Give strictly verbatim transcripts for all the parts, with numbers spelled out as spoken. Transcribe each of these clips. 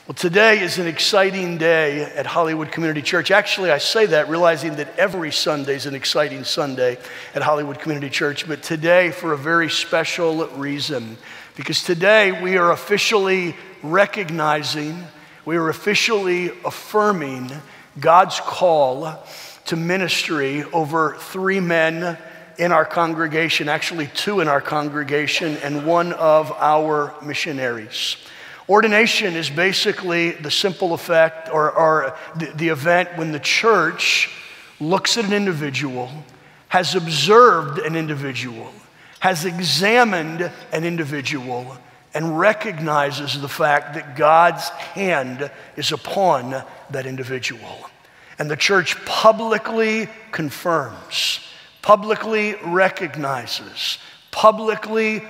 Well, today is an exciting day at Hollywood Community Church. Actually, I say that realizing that every Sunday is an exciting Sunday at Hollywood Community Church, but today for a very special reason. Because today we are officially recognizing, we are officially affirming God's call to ministry over three men in our congregation, actually two in our congregation, and one of our missionaries. Ordination is basically the simple effect or, or the, the event when the church looks at an individual, has observed an individual, has examined an individual, and recognizes the fact that God's hand is upon that individual. And the church publicly confirms, publicly recognizes, publicly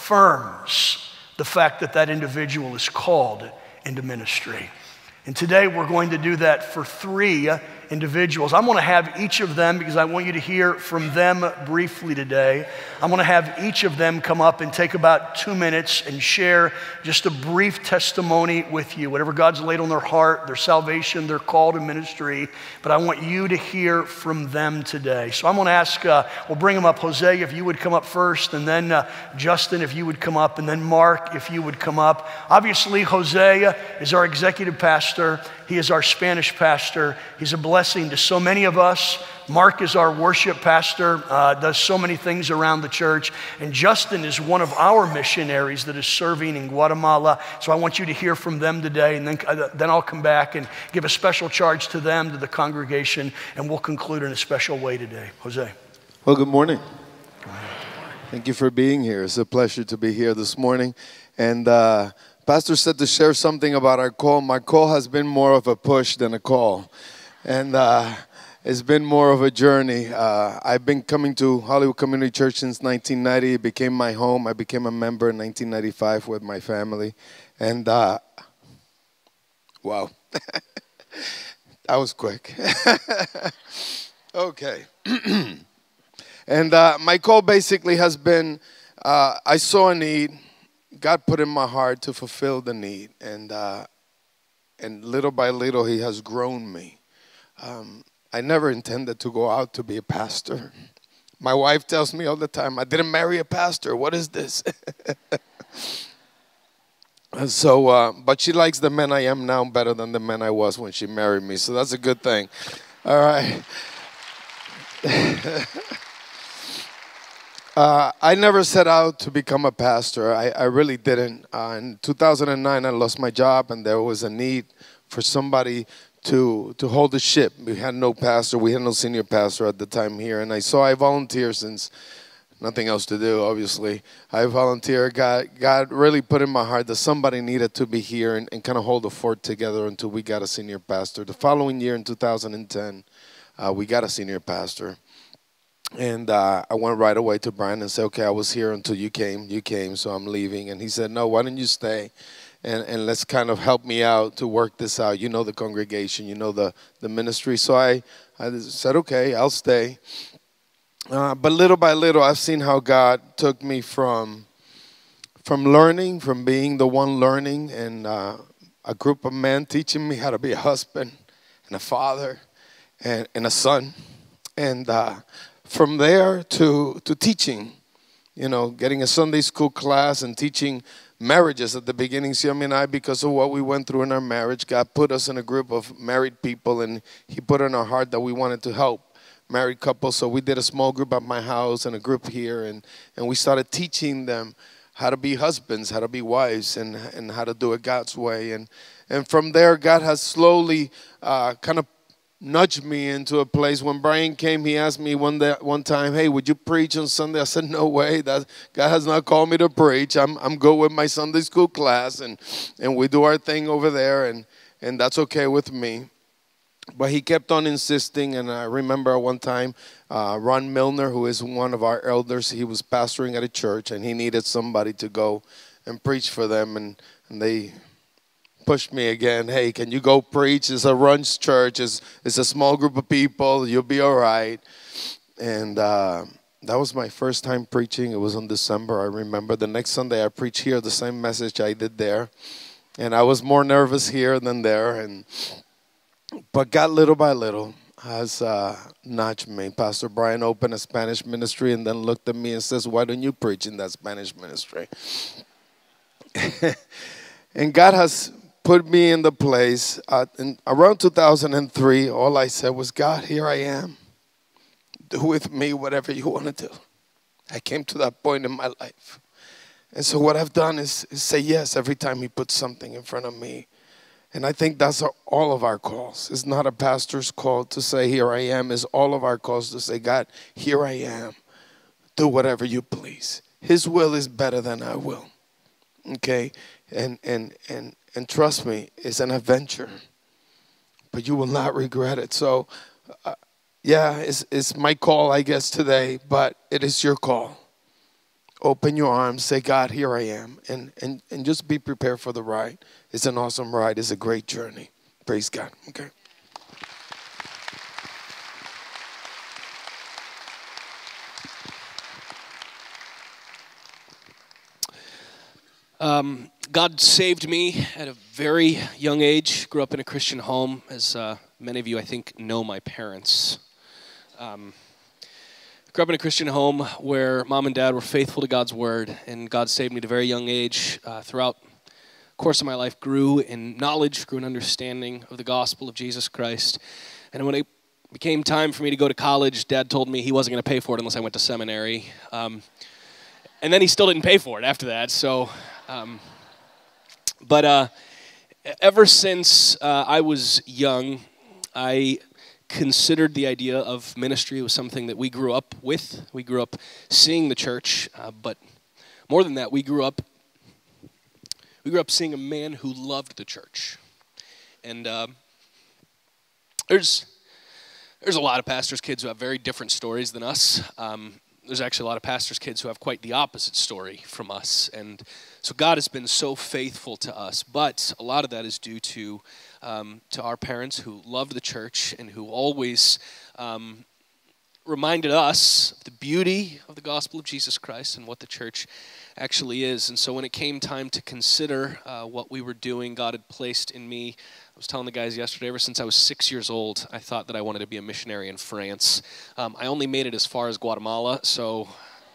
affirms the fact that that individual is called into ministry. And today we're going to do that for three individuals. I'm going to have each of them, because I want you to hear from them briefly today. I'm going to have each of them come up and take about two minutes and share just a brief testimony with you, whatever God's laid on their heart, their salvation, their call to ministry. But I want you to hear from them today. So I'm going to ask, uh, we'll bring them up. Jose, if you would come up first, and then uh, Justin, if you would come up, and then Mark, if you would come up. Obviously, Jose is our executive pastor. He is our Spanish pastor. He's a blessing to so many of us. Mark is our worship pastor, uh, does so many things around the church. And Justin is one of our missionaries that is serving in Guatemala. So I want you to hear from them today, and then, uh, then I'll come back and give a special charge to them, to the congregation, and we'll conclude in a special way today. Jose. Well, good morning. Thank you for being here. It's a pleasure to be here this morning. And uh, Pastor said to share something about our call. My call has been more of a push than a call. And uh, it's been more of a journey. Uh, I've been coming to Hollywood Community Church since nineteen ninety. It became my home. I became a member in nineteen ninety-five with my family. And, uh, wow, that was quick. Okay. And uh, my call basically has been, uh, I saw a need. God put in my heart to fulfill the need, and uh, and little by little, He has grown me. Um, I never intended to go out to be a pastor. My wife tells me all the time, I didn't marry a pastor. What is this? And so, uh, but she likes the man I am now better than the man I was when she married me, so that's a good thing. All right. Uh, I never set out to become a pastor. I, I really didn't. Uh, in two thousand nine, I lost my job, and there was a need for somebody to to hold the ship. We had no pastor. We had no senior pastor at the time here. And I saw I volunteer since nothing else to do, obviously. I volunteer. God, God really put in my heart that somebody needed to be here and, and kind of hold the fort together until we got a senior pastor. The following year, in two thousand ten, uh, we got a senior pastor. And uh, I went right away to Brian and said, okay, I was here until you came. You came, so I'm leaving. And he said, no, why don't you stay? And and let's kind of help me out to work this out. You know the congregation. You know the, the ministry. So I, I said, okay, I'll stay. Uh, but little by little, I've seen how God took me from, from learning, from being the one learning, and uh, a group of men teaching me how to be a husband and a father and, and a son. And uh, from there to, to teaching, you know, getting a Sunday school class and teaching marriages at the beginning. Siami and I, because of what we went through in our marriage, God put us in a group of married people, and He put in our heart that we wanted to help married couples. So we did a small group at my house and a group here, and, and we started teaching them how to be husbands, how to be wives, and, and how to do it God's way. And, and from there, God has slowly uh, kind of nudged me into a place. When Brian came, he asked me one day, one time, hey, would you preach on Sunday? I said, no way. That God has not called me to preach. I'm I'm good with my Sunday school class, and and we do our thing over there, and and that's okay with me. But he kept on insisting, and I remember one time, uh, Ron Milner, who is one of our elders, he was pastoring at a church, and he needed somebody to go and preach for them, and, and they pushed me again. Hey, can you go preach? It's a Runch church. It's, it's a small group of people. You'll be all right. And uh, that was my first time preaching. It was in December. I remember the next Sunday I preached here the same message I did there. And I was more nervous here than there. And but got little by little has uh, nudged me. Pastor Brian opened a Spanish ministry and then looked at me and says, why don't you preach in that Spanish ministry? And God has put me in the place. Uh, in, around two thousand three, all I said was, God, here I am. Do with me whatever you want to do. I came to that point in my life. And so what I've done is, is say yes every time he puts something in front of me. And I think that's our, all of our calls. It's not a pastor's call to say, here I am. It's all of our calls to say, God, here I am. Do whatever you please. His will is better than our will. Okay? And and and and trust me, it's an adventure. But you will not regret it. So, uh, yeah, it's, it's my call, I guess, today. But it is your call. Open your arms, say, God, here I am. And, and, and just be prepared for the ride. It's an awesome ride. It's a great journey. Praise God. Okay. Um, God saved me at a very young age. Grew up in a Christian home. As uh, many of you, I think, know my parents. Um Grew up in a Christian home where mom and dad were faithful to God's word, and God saved me at a very young age. Uh, throughout the course of my life, grew in knowledge, grew in understanding of the gospel of Jesus Christ. And when it became time for me to go to college, Dad told me he wasn't going to pay for it unless I went to seminary. Um, and then he still didn't pay for it after that. So, um, but uh, ever since uh, I was young, I considered the idea of ministry was something that we grew up with. We grew up seeing the church, uh, but more than that, we grew up we grew up seeing a man who loved the church. And uh, there's there's a lot of pastors' kids who have very different stories than us. Um, there's actually a lot of pastors' kids who have quite the opposite story from us. And so God has been so faithful to us, but a lot of that is due to um, to our parents who loved the church and who always um, reminded us of the beauty of the gospel of Jesus Christ and what the church actually is. And so when it came time to consider uh, what we were doing, God had placed in me, I was telling the guys yesterday, ever since I was six years old, I thought that I wanted to be a missionary in France. Um, I only made it as far as Guatemala, so,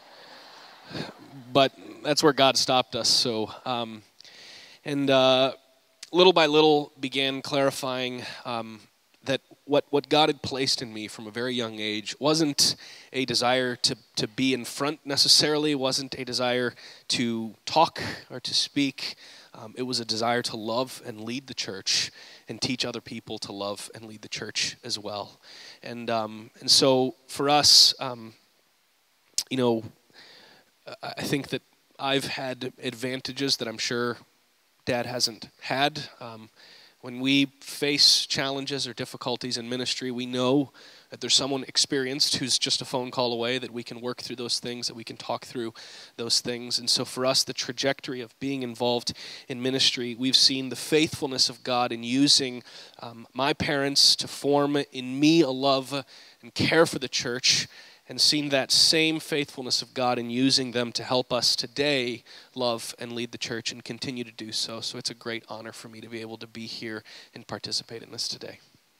but that's where God stopped us. So, um, and uh, little by little began clarifying um, that what, what God had placed in me from a very young age wasn't a desire to, to be in front necessarily, wasn't a desire to talk or to speak. Um, it was a desire to love and lead the church and teach other people to love and lead the church as well. And um, and so for us, um, you know, I think that I've had advantages that I'm sure Dad hasn't had. Um, when we face challenges or difficulties in ministry, we know that there's someone experienced who's just a phone call away, that we can work through those things, that we can talk through those things. And so for us, the trajectory of being involved in ministry, we've seen the faithfulness of God in using um, my parents to form in me a love and care for the church, and seen that same faithfulness of God in using them to help us today love and lead the church and continue to do so. So it's a great honor for me to be able to be here and participate in this today.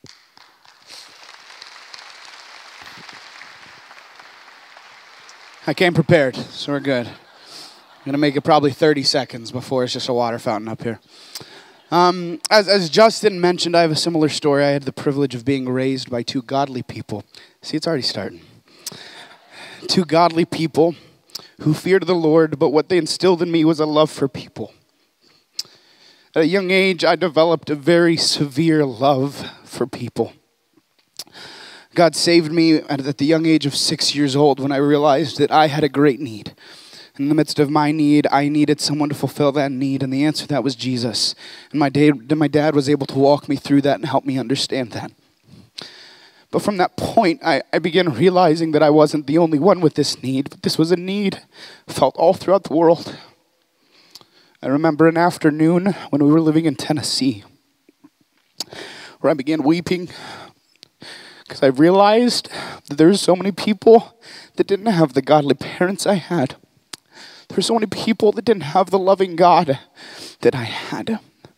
I came prepared, so we're good. I'm going to make it probably thirty seconds before it's just a water fountain up here. Um, as, as Justin mentioned, I have a similar story. I had the privilege of being raised by two godly people. See, it's already starting. Two godly people who feared the Lord, but what they instilled in me was a love for people. At a young age, I developed a very severe love for people. God saved me at the young age of six years old when I realized that I had a great need. In the midst of my need, I needed someone to fulfill that need, and the answer to that was Jesus. And my dad, my dad was able to walk me through that and help me understand that. But from that point, I, I began realizing that I wasn't the only one with this need, but this was a need felt all throughout the world. I remember an afternoon when we were living in Tennessee, where I began weeping because I realized that there were so many people that didn't have the godly parents I had. There were so many people that didn't have the loving God that I had.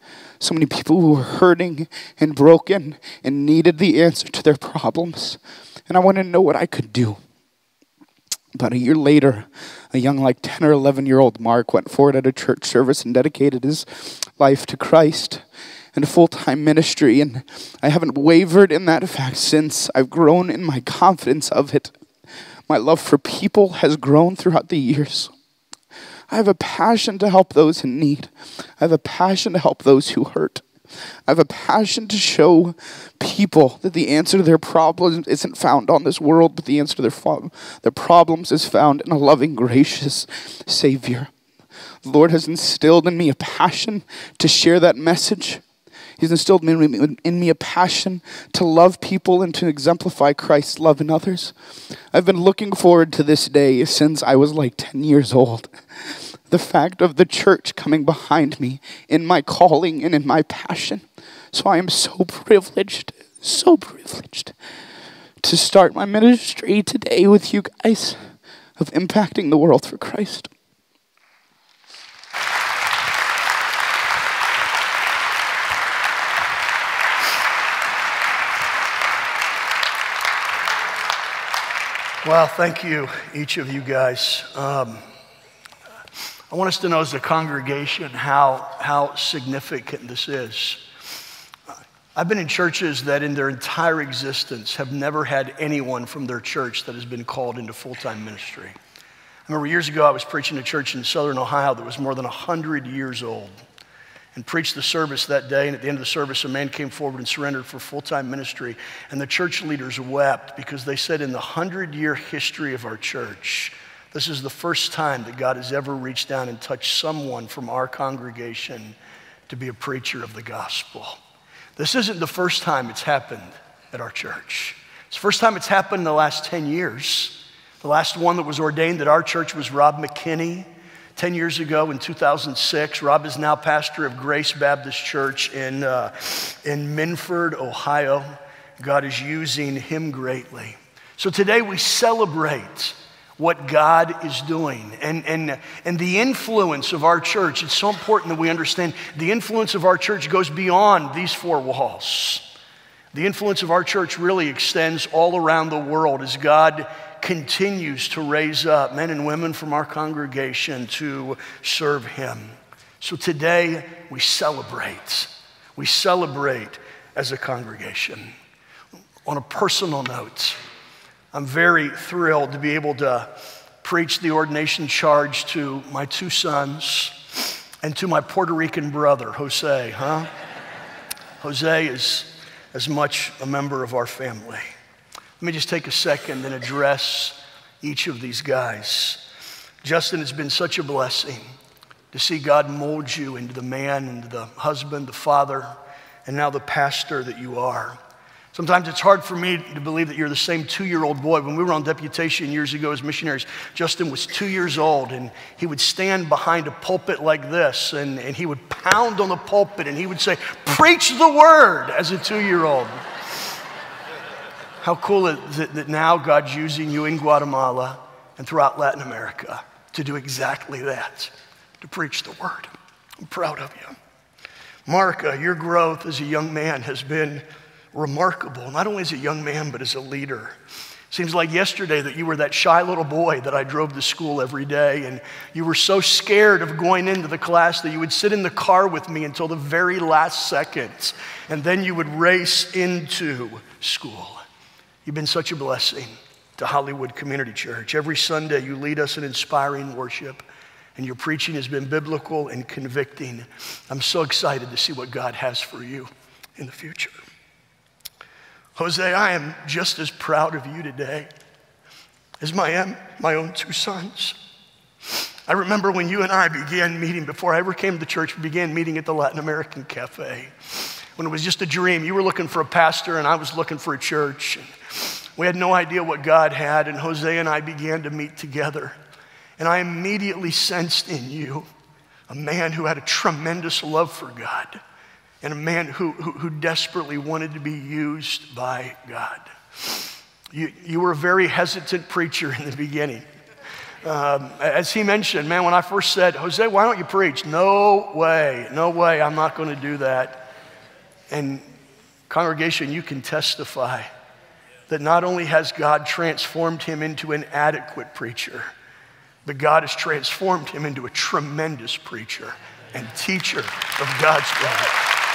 So many people who were hurting and broken and needed the answer to their problems. And I wanted to know what I could do. About a year later, a young like ten or eleven year old Mark went forward at a church service and dedicated his life to Christ and a full-time ministry. And I haven't wavered in that fact since. I've grown in my confidence of it. My love for people has grown throughout the years. I have a passion to help those in need. I have a passion to help those who hurt. I have a passion to show people that the answer to their problems isn't found on this world, but the answer to their, fo- their problems is found in a loving, gracious Savior. The Lord has instilled in me a passion to share that message. He's instilled in me, in me a passion to love people and to exemplify Christ's love in others. I've been looking forward to this day since I was like ten years old. The fact of the church coming behind me in my calling and in my passion. So I am so privileged, so privileged to start my ministry today with you guys of impacting the world for Christ. Well, thank you, each of you guys. Um, I want us to know as a congregation how, how significant this is. I've been in churches that in their entire existence have never had anyone from their church that has been called into full-time ministry. I remember years ago I was preaching a church in southern Ohio that was more than one hundred years old and preached the service that day, and at the end of the service a man came forward and surrendered for full-time ministry, and the church leaders wept because they said in the hundred-year history of our church, this is the first time that God has ever reached down and touched someone from our congregation to be a preacher of the gospel. This isn't the first time it's happened at our church. It's the first time it's happened in the last ten years. The last one that was ordained at our church was Rob McKinney. ten years ago in two thousand six, Rob is now pastor of Grace Baptist Church in, uh, in Minford, Ohio. God is using him greatly. So today we celebrate what God is doing. And, and, and the influence of our church, it's so important that we understand the influence of our church goes beyond these four walls. The influence of our church really extends all around the world as God continues to raise up men and women from our congregation to serve him. So today we celebrate. We celebrate as a congregation. On a personal note, I'm very thrilled to be able to preach the ordination charge to my two sons and to my Puerto Rican brother, Jose, huh? Jose is as much a member of our family. Let me just take a second and address each of these guys. Justin, it's been such a blessing to see God mold you into the man, into the husband, the father, and now the pastor that you are. Sometimes it's hard for me to believe that you're the same two-year-old boy. When we were on deputation years ago as missionaries, Justin was two years old, and he would stand behind a pulpit like this, and, and he would pound on the pulpit, and he would say, "Preach the word," as a two-year-old. How cool is it that now God's using you in Guatemala and throughout Latin America to do exactly that, to preach the word. I'm proud of you. Mark, uh, your growth as a young man has been remarkable, not only as a young man, but as a leader. Seems like yesterday that you were that shy little boy that I drove to school every day, and you were so scared of going into the class that you would sit in the car with me until the very last second, and then you would race into school. You've been such a blessing to Hollywood Community Church. Every Sunday you lead us in inspiring worship, and your preaching has been biblical and convicting. I'm so excited to see what God has for you in the future. Jose, I am just as proud of you today as I am my own two sons. I remember when you and I began meeting, before I ever came to church, we began meeting at the Latin American Cafe. When it was just a dream, you were looking for a pastor and I was looking for a church. And we had no idea what God had, and Jose and I began to meet together. And I immediately sensed in you a man who had a tremendous love for God, and a man who, who, who desperately wanted to be used by God. You, you were a very hesitant preacher in the beginning. Um, as he mentioned, man, when I first said, Jose, why don't you preach? No way, no way, I'm not going to do that. And congregation, you can testify that not only has God transformed him into an adequate preacher, but God has transformed him into a tremendous preacher and teacher of God's word.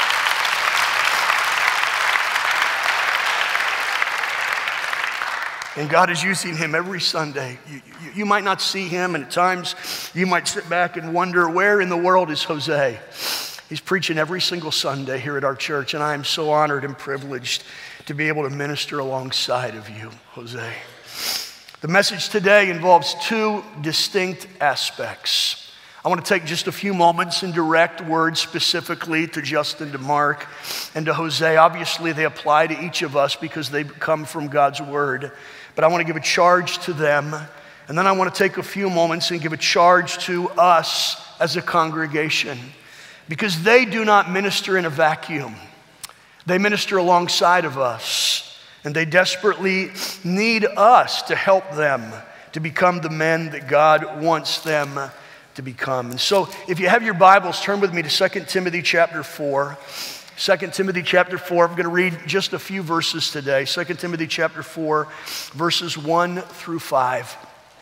And God is using him every Sunday. You, you, you might not see him, and at times you might sit back and wonder, where in the world is Jose? He's preaching every single Sunday here at our church, and I am so honored and privileged to be able to minister alongside of you, Jose. The message today involves two distinct aspects. I want to take just a few moments and direct words specifically to Justin, to Mark, and to Jose. Obviously, they apply to each of us because they come from God's word. But I want to give a charge to them, and then I want to take a few moments and give a charge to us as a congregation, because they do not minister in a vacuum. They minister alongside of us, and they desperately need us to help them to become the men that God wants them to become. And so if you have your Bibles, turn with me to Second Timothy chapter four. Second Timothy chapter four, I'm going to read just a few verses today. Second Timothy chapter four, verses one through five.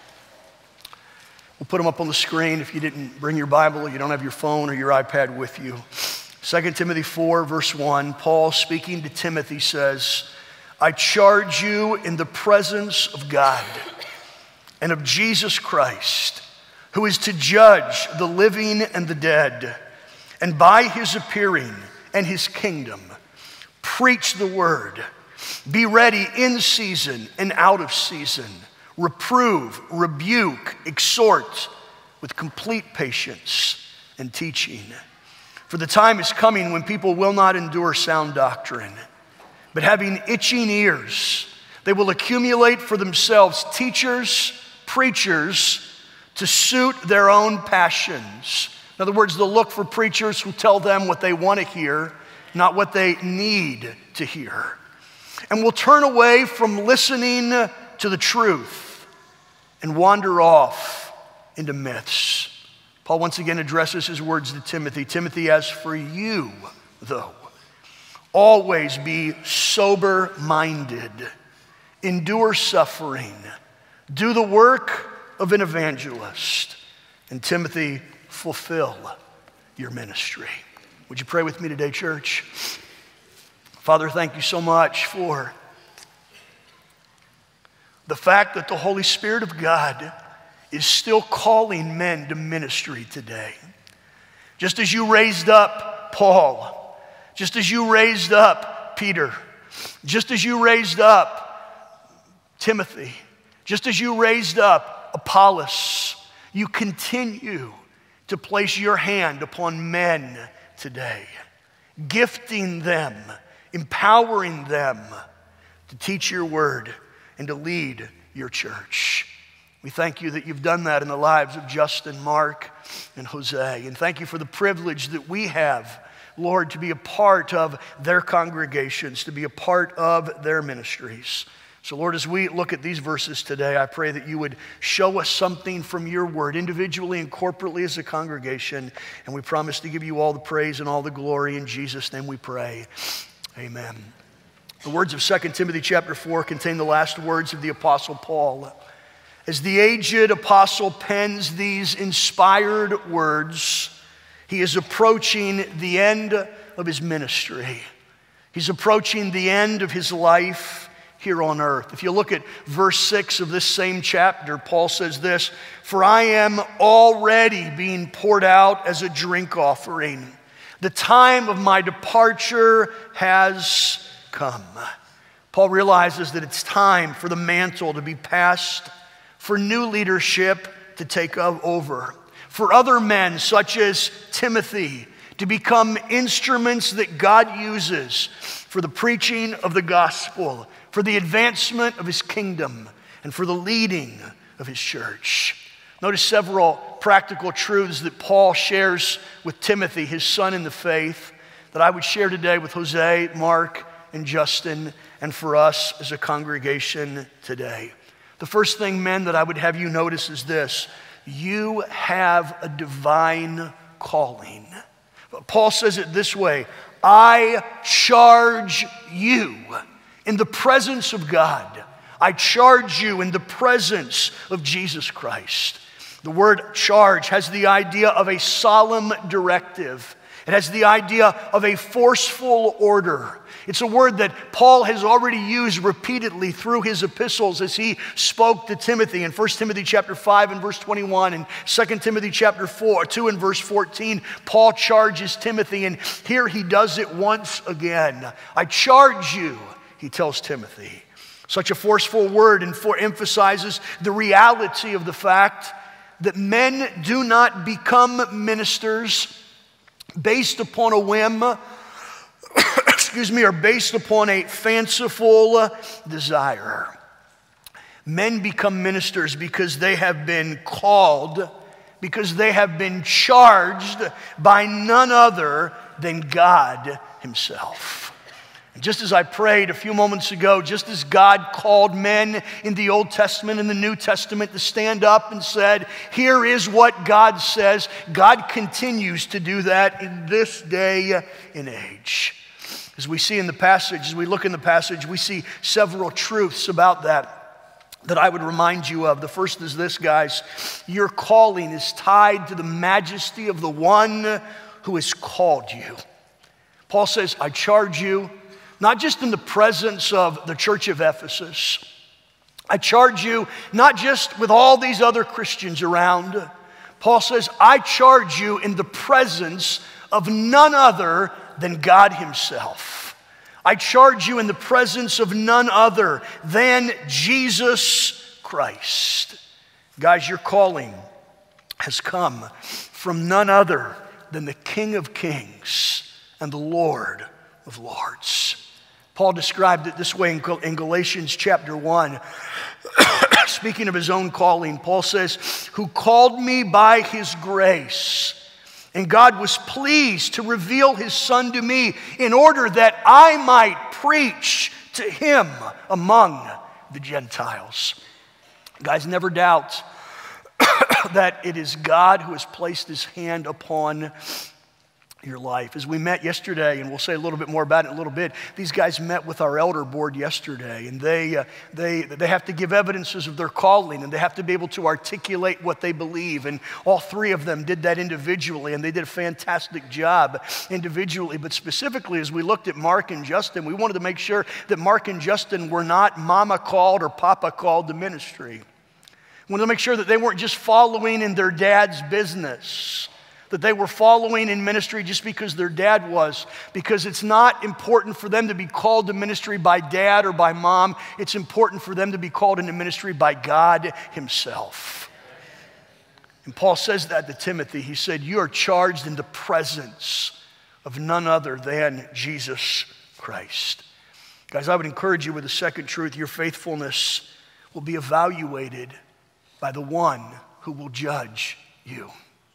We'll put them up on the screen. If you didn't bring your Bible, you don't have your phone or your iPad with you. Second Timothy four, verse one, Paul speaking to Timothy says, I charge you in the presence of God and of Jesus Christ, who is to judge the living and the dead, and by his appearing and his kingdom, preach the word. Be ready in season and out of season. Reprove, rebuke, exhort with complete patience and teaching. For the time is coming when people will not endure sound doctrine, but having itching ears, they will accumulate for themselves teachers, preachers, to suit their own passions. In other words, they'll look for preachers who tell them what they want to hear, not what they need to hear. And will turn away from listening to the truth and wander off into myths. Paul once again addresses his words to Timothy. Timothy, as for you, though, always be sober-minded, endure suffering, do the work of an evangelist, and Timothy, fulfill your ministry. Would you pray with me today, church? Father, thank you so much for the fact that the Holy Spirit of God is still calling men to ministry today. Just as you raised up Paul, just as you raised up Peter, just as you raised up Timothy, just as you raised up Apollos, you continue to place your hand upon men today, gifting them, empowering them to teach your word and to lead your church. We thank you that you've done that in the lives of Justin, Mark, and Jose. And thank you for the privilege that we have, Lord, to be a part of their congregations, to be a part of their ministries. So, Lord, as we look at these verses today, I pray that you would show us something from your word, individually and corporately as a congregation. And we promise to give you all the praise and all the glory. In Jesus' name we pray. Amen. The words of Second Timothy chapter four contain the last words of the Apostle Paul. As the aged apostle pens these inspired words, he is approaching the end of his ministry. He's approaching the end of his life here on earth. If you look at verse six of this same chapter, Paul says this, for I am already being poured out as a drink offering. The time of my departure has come. Paul realizes that it's time for the mantle to be passed, for new leadership to take over, for other men such as Timothy to become instruments that God uses for the preaching of the gospel, for the advancement of his kingdom, and for the leading of his church. Notice several practical truths that Paul shares with Timothy, his son in the faith, that I would share today with Jose, Mark, and Justin, and for us as a congregation today. The first thing, men, that I would have you notice is this: you have a divine calling. Paul says it this way: I charge you in the presence of God. I charge you in the presence of Jesus Christ. The word charge has the idea of a solemn directive. It has the idea of a forceful order. It's a word that Paul has already used repeatedly through his epistles as he spoke to Timothy in First Timothy chapter five and verse twenty-one, and Second Timothy chapter four, two and verse fourteen. Paul charges Timothy, and here he does it once again. I charge you, he tells Timothy. Such a forceful word and for emphasizes the reality of the fact that men do not become ministers based upon a whim, excuse me, or based upon a fanciful desire. Men become ministers because they have been called, because they have been charged by none other than God himself. And just as I prayed a few moments ago, just as God called men in the Old Testament and the New Testament to stand up and said, here is what God says, God continues to do that in this day and age. As we see in the passage, as we look in the passage, we see several truths about that that I would remind you of. The first is this, guys: your calling is tied to the majesty of the one who has called you. Paul says, I charge you, not just in the presence of the church of Ephesus. I charge you not just with all these other Christians around. Paul says, I charge you in the presence of none other than God himself. I charge you in the presence of none other than Jesus Christ. Guys, your calling has come from none other than the King of Kings and the Lord of Lords. Paul described it this way in Galatians chapter one. Speaking of his own calling, Paul says, who called me by his grace. And God was pleased to reveal his Son to me in order that I might preach to him among the Gentiles. Guys, never doubt that it is God who has placed his hand upon your life. As we met yesterday, and we'll say a little bit more about it in a little bit, these guys met with our elder board yesterday, and they, uh, they, they have to give evidences of their calling, and they have to be able to articulate what they believe, and all three of them did that individually, and they did a fantastic job individually. But specifically, as we looked at Mark and Justin, we wanted to make sure that Mark and Justin were not mama called or papa called to ministry. We wanted to make sure that they weren't just following in their dad's business, that they were following in ministry just because their dad was, because it's not important for them to be called to ministry by dad or by mom. It's important for them to be called into ministry by God himself. And Paul says that to Timothy. He said, you are charged in the presence of none other than Jesus Christ. Guys, I would encourage you with the second truth: your faithfulness will be evaluated by the one who will judge you.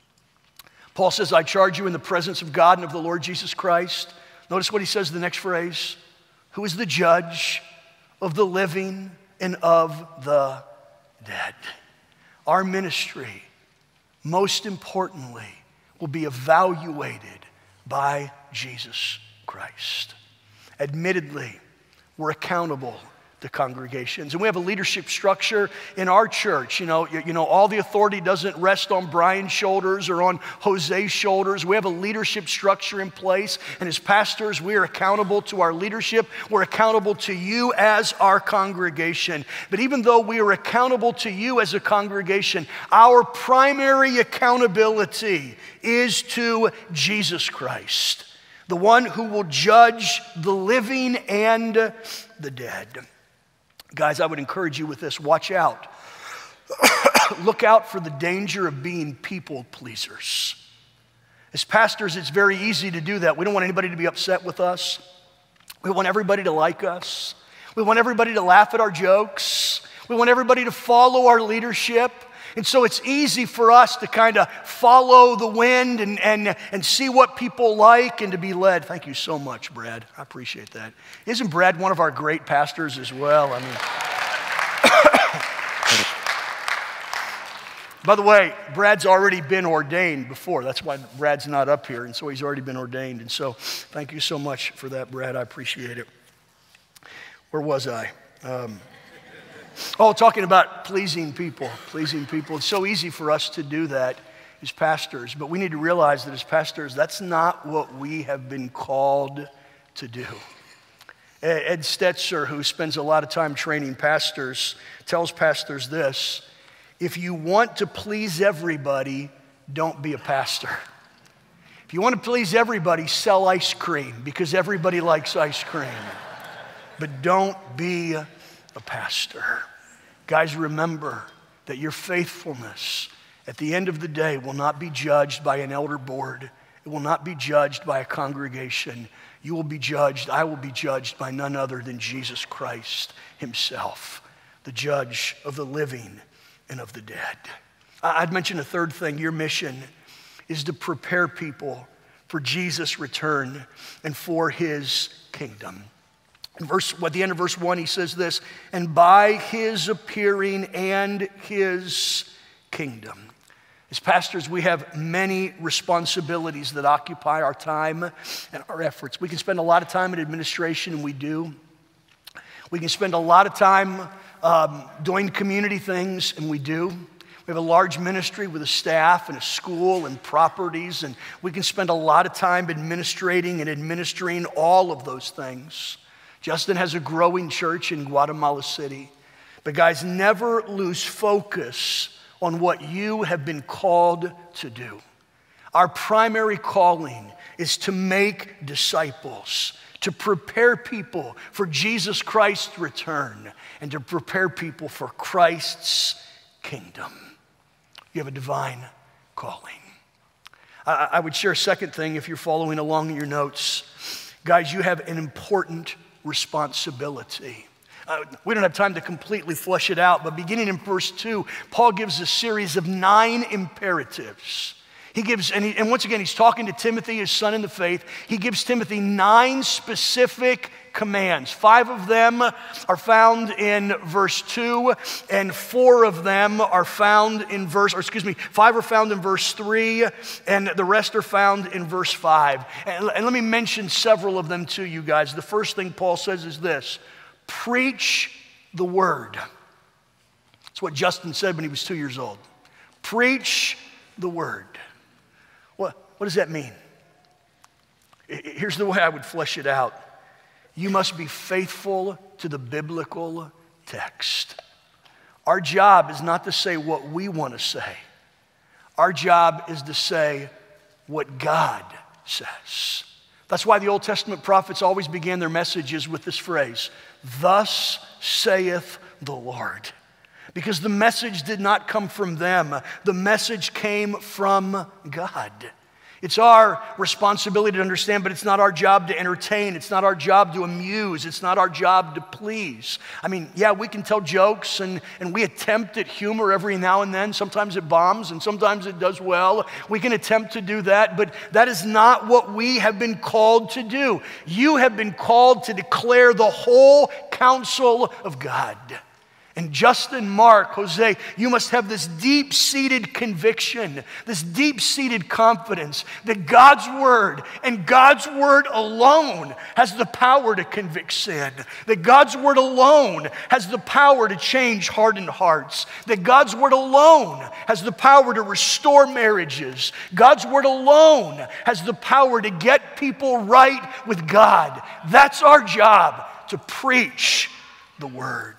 Paul says, I charge you in the presence of God and of the Lord Jesus Christ. Notice what he says in the next phrase: who is the judge of the living and of the dead. Our ministry, most importantly, will be evaluated by Jesus Christ. Admittedly, we're accountable to congregations. And we have a leadership structure in our church. You know, you, you know, all the authority doesn't rest on Brian's shoulders or on Jose's shoulders. We have a leadership structure in place. And as pastors, we are accountable to our leadership. We're accountable to you as our congregation. But even though we are accountable to you as a congregation, our primary accountability is to Jesus Christ, the one who will judge the living and the dead. Guys, I would encourage you with this: watch out. Look out for the danger of being people pleasers. As pastors, it's very easy to do that. We don't want anybody to be upset with us. We want everybody to like us. We want everybody to laugh at our jokes. We want everybody to follow our leadership. And so it's easy for us to kind of follow the wind and, and, and see what people like and to be led. Thank you so much, Brad. I appreciate that. Isn't Brad one of our great pastors as well? I mean, By the way, Brad's already been ordained before. That's why Brad's not up here, and so he's already been ordained. And so thank you so much for that, Brad. I appreciate it. Where was I? Um, oh, talking about pleasing people, pleasing people. It's so easy for us to do that as pastors, but we need to realize that as pastors, that's not what we have been called to do. Ed Stetzer, who spends a lot of time training pastors, tells pastors this: if you want to please everybody, don't be a pastor. If you want to please everybody, sell ice cream, because everybody likes ice cream. But don't be a pastor. Guys, remember that your faithfulness at the end of the day will not be judged by an elder board. It will not be judged by a congregation. You will be judged, I will be judged by none other than Jesus Christ himself, the judge of the living and of the dead. I'd mention a third thing. Your mission is to prepare people for Jesus' return and for his kingdom. In verse, at the end of verse one, he says this: and by his appearing and his kingdom. As pastors, we have many responsibilities that occupy our time and our efforts. We can spend a lot of time in administration, and we do. We can spend a lot of time um, doing community things, and we do. We have a large ministry with a staff and a school and properties, and we can spend a lot of time administrating and administering all of those things. Justin has a growing church in Guatemala City. But guys, never lose focus on what you have been called to do. Our primary calling is to make disciples, to prepare people for Jesus Christ's return, and to prepare people for Christ's kingdom. You have a divine calling. I, I would share a second thing if you're following along in your notes. Guys, you have an important responsibility. Uh, we don't have time to completely flesh it out, but beginning in verse two, Paul gives a series of nine imperatives. He gives, and, he, and once again, he's talking to Timothy, his son in the faith. He gives Timothy nine specific commands. Five of them are found in verse two, and four of them are found in verse, or excuse me, five are found in verse three, and the rest are found in verse five. And, and let me mention several of them to you guys. The first thing Paul says is this: preach the word. That's what Justin said when he was two years old. Preach the word. What, what does that mean? Here's the way I would flesh it out. You must be faithful to the biblical text. Our job is not to say what we want to say. Our job is to say what God says. That's why the Old Testament prophets always began their messages with this phrase: thus saith the Lord. Because the message did not come from them. The message came from God. It's our responsibility to understand, but it's not our job to entertain. It's not our job to amuse. It's not our job to please. I mean, yeah, we can tell jokes, and, and we attempt at humor every now and then. Sometimes it bombs, and sometimes it does well. We can attempt to do that, but that is not what we have been called to do. You have been called to declare the whole counsel of God. And Justin, Mark, Jose, you must have this deep-seated conviction, this deep-seated confidence that God's word and God's word alone has the power to convict sin, that God's word alone has the power to change hardened hearts, that God's word alone has the power to restore marriages, God's word alone has the power to get people right with God. That's our job, to preach the word.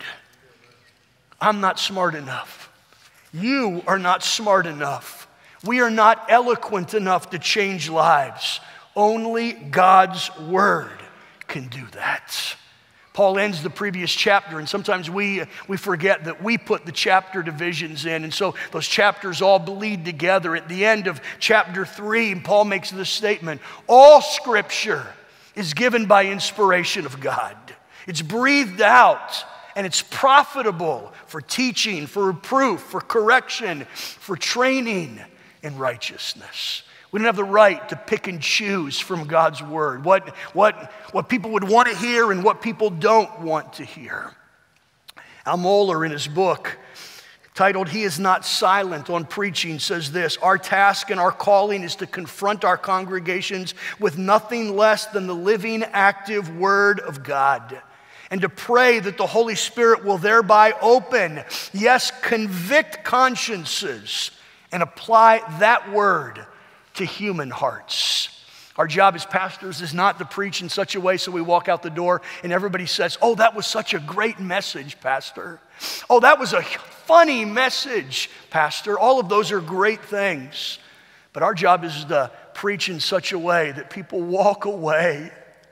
I'm not smart enough. You are not smart enough. We are not eloquent enough to change lives. Only God's word can do that. Paul ends the previous chapter, and sometimes we, we forget that we put the chapter divisions in, and so those chapters all bleed together. At the end of chapter three, Paul makes this statement: all scripture is given by inspiration of God. It's breathed out, and it's profitable for teaching, for reproof, for correction, for training in righteousness. We don't have the right to pick and choose from God's word, what, what, what people would want to hear and what people don't want to hear. Al Mohler, in his book, titled, "He is Not Silent on Preaching," says this: "Our task and our calling is to confront our congregations with nothing less than the living, active Word of God, and to pray that the Holy Spirit will thereby open, yes, convict consciences and apply that Word to human hearts." Our job as pastors is not to preach in such a way so we walk out the door and everybody says, "Oh, that was such a great message, Pastor. Oh, that was a funny message, Pastor." All of those are great things. But our job is to preach in such a way that people walk away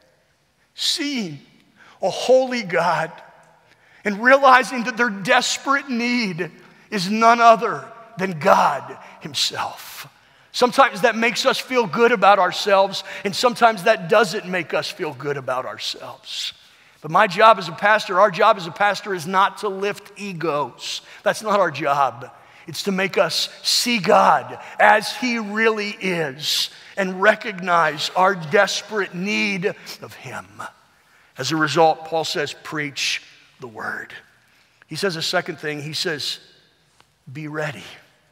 seeing a holy God and realizing that their desperate need is none other than God Himself. Sometimes that makes us feel good about ourselves, and sometimes that doesn't make us feel good about ourselves. But my job as a pastor, our job as a pastor is not to lift egos. That's not our job. It's to make us see God as He really is and recognize our desperate need of Him. As a result, Paul says, preach the word. He says a second thing. He says, be ready.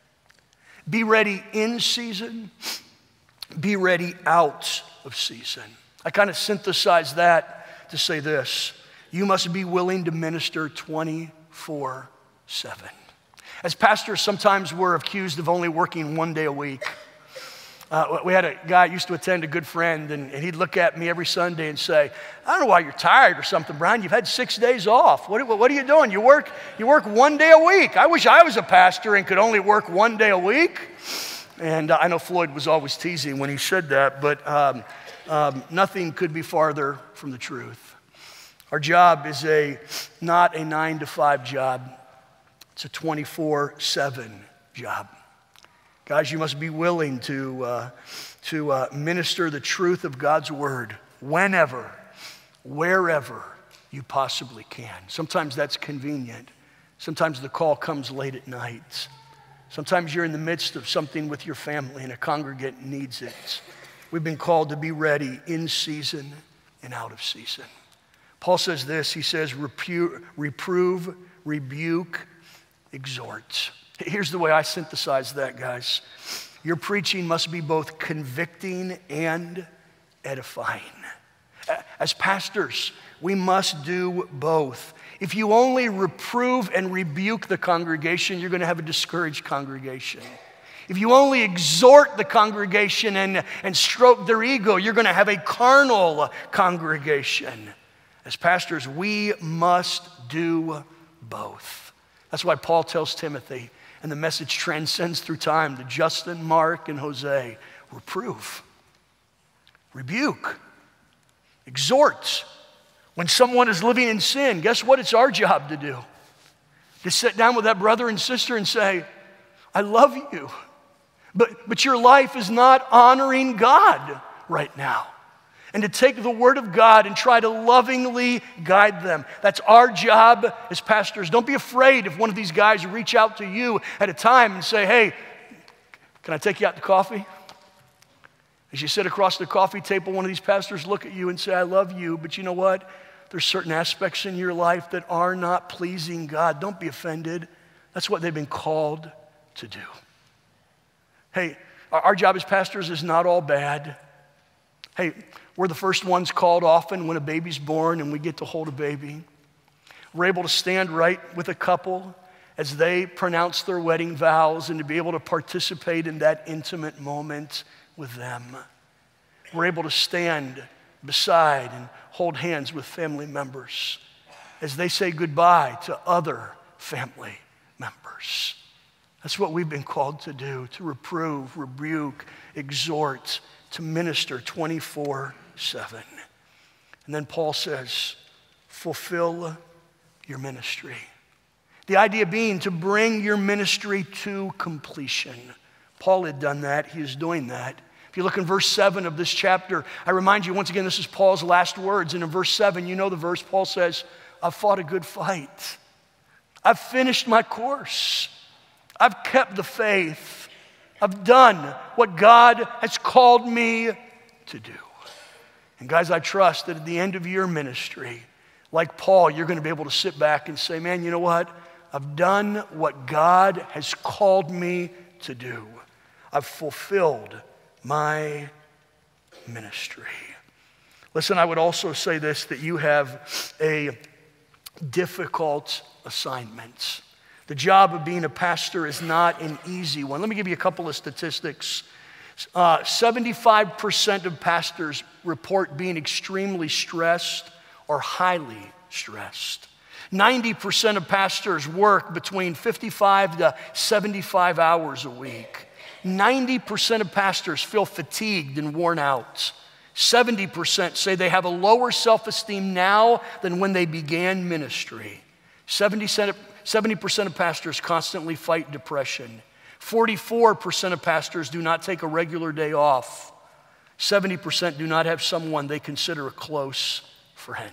Be ready in season. Be ready out of season. I kind of synthesize that to say this: you must be willing to minister twenty-four seven. As pastors, sometimes we're accused of only working one day a week. Uh, we had a guy who used to attend, a good friend, and, and he'd look at me every Sunday and say, "I don't know why you're tired or something, Brian. You've had six days off. What, what, what are you doing? You work, you work one day a week. I wish I was a pastor and could only work one day a week." And uh, I know Floyd was always teasing when he said that, but um, um, nothing could be farther from the truth. Our job is a not a nine to five job. It's a twenty-four seven job. Guys, you must be willing to, uh, to uh, minister the truth of God's word whenever, wherever you possibly can. Sometimes that's convenient. Sometimes the call comes late at night. Sometimes you're in the midst of something with your family and a congregant needs it. We've been called to be ready in season and out of season. Paul says this, he says, Repu- reprove, rebuke, exhort. Here's the way I synthesize that, guys. Your preaching must be both convicting and edifying. As pastors, we must do both. If you only reprove and rebuke the congregation, you're going to have a discouraged congregation. If you only exhort the congregation and, and stroke their ego, you're going to have a carnal congregation. As pastors, we must do both. That's why Paul tells Timothy, and the message transcends through time to Justin, Mark, and Jose: reprove, rebuke, exhort. When someone is living in sin, guess what it's our job to do? To sit down with that brother and sister and say, "I love you, but, but your life is not honoring God right now." And to take the word of God and try to lovingly guide them. That's our job as pastors. Don't be afraid if one of these guys reach out to you at a time and say, "Hey, can I take you out to coffee?" As you sit across the coffee table, one of these pastors look at you and say, "I love you, but you know what? There's certain aspects in your life that are not pleasing God." Don't be offended. That's what they've been called to do. Hey, our job as pastors is not all bad. Hey, we're the first ones called often when a baby's born and we get to hold a baby. We're able to stand right with a couple as they pronounce their wedding vows and to be able to participate in that intimate moment with them. We're able to stand beside and hold hands with family members as they say goodbye to other family members. That's what we've been called to do, to reprove, rebuke, exhort, to minister twenty-four seven. And then Paul says, fulfill your ministry. The idea being to bring your ministry to completion. Paul had done that. He is doing that. If you look in verse seven of this chapter, I remind you once again, this is Paul's last words. And in verse seven, you know the verse, Paul says, "I've fought a good fight. I've finished my course. I've kept the faith. I've done what God has called me to do." And guys, I trust that at the end of your ministry, like Paul, you're going to be able to sit back and say, "Man, you know what? I've done what God has called me to do. I've fulfilled my ministry. Listen, I would also say this, that you have a difficult assignment. The job of being a pastor is not an easy one. Let me give you a couple of statistics. Uh, seventy-five percent of pastors report being extremely stressed or highly stressed. ninety percent of pastors work between fifty-five to seventy-five hours a week. ninety percent of pastors feel fatigued and worn out. seventy percent say they have a lower self-esteem now than when they began ministry. seventy percent of pastors constantly fight depression. forty-four percent of pastors do not take a regular day off. seventy percent do not have someone they consider a close friend.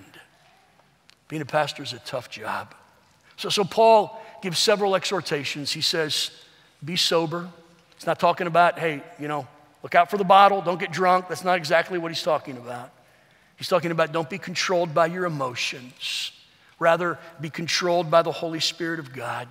Being a pastor is a tough job. So, so Paul gives several exhortations. He says, be sober. He's not talking about, hey, you know, look out for the bottle, don't get drunk. That's not exactly what he's talking about. He's talking about don't be controlled by your emotions. Rather, be controlled by the Holy Spirit of God.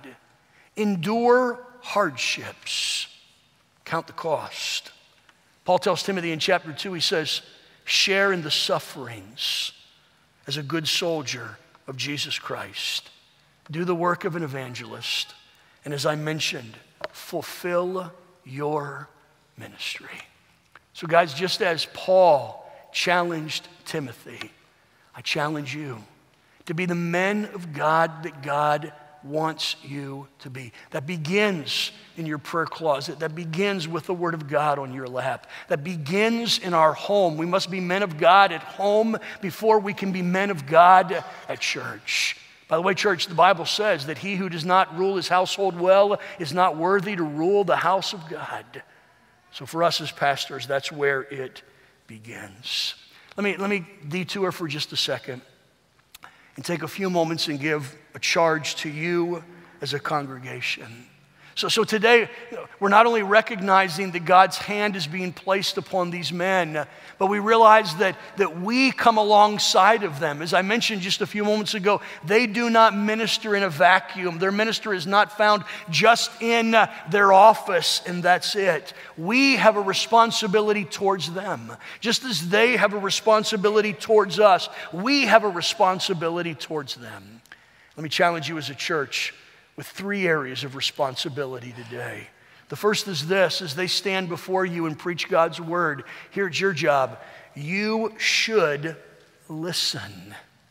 Endure hardships. Count the cost. Paul tells Timothy in chapter two, he says, share in the sufferings as a good soldier of Jesus Christ. Do the work of an evangelist. And as I mentioned, fulfill your ministry. So guys, just as Paul challenged Timothy, I challenge you to be the men of God that God wants you to be. That begins in your prayer closet. That begins with the Word of God on your lap. That begins in our home. We must be men of God at home before we can be men of God at church. By the way, church, the Bible says that he who does not rule his household well is not worthy to rule the house of God. So for us as pastors, that's where it begins. Let me, let me detour for just a second and take a few moments and give a charge to you as a congregation. So, so today, we're not only recognizing that God's hand is being placed upon these men, but we realize that, that we come alongside of them. As I mentioned just a few moments ago, they do not minister in a vacuum. Their minister is not found just in uh, their office, and that's it. We have a responsibility towards them. Just as they have a responsibility towards us, we have a responsibility towards them. Let me challenge you as a church with three areas of responsibility today. The first is this: as they stand before you and preach God's word, here's your job. You should listen.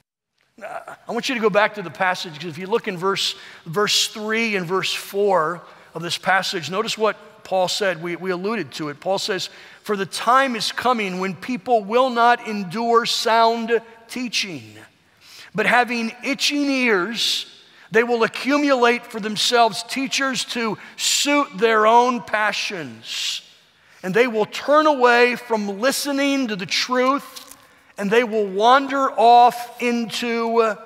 I want you to go back to the passage, because if you look in verse, verse three and verse four of this passage, notice what Paul said. We, we alluded to it. Paul says, for the time is coming when people will not endure sound teaching, but having itching ears, they will accumulate for themselves teachers to suit their own passions. And they will turn away from listening to the truth, and they will wander off into uh,